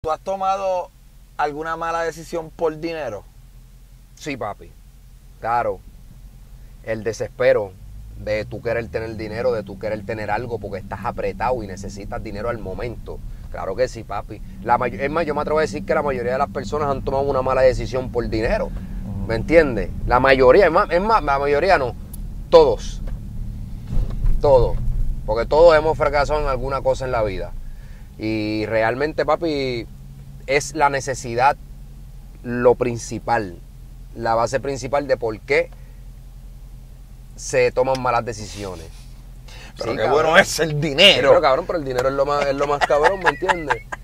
¿Tú has tomado alguna mala decisión por dinero? Sí, papi. Claro. El desespero de tú querer tener dinero, de tú querer tener algo porque estás apretado y necesitas dinero al momento. Claro que sí, papi. Es más, yo me atrevo a decir que la mayoría de las personas han tomado una mala decisión por dinero. ¿Me entiendes? La mayoría, es más, la mayoría no. Todos. Todos. Porque todos hemos fracasado en alguna cosa en la vida. Y realmente, papi, es la necesidad lo principal. La base principal de por qué se toman malas decisiones. Pero Sí, qué cabrón. bueno es el Sí, dinero. pero cabrón, pero el dinero es lo más cabrón, ¿me entiendes?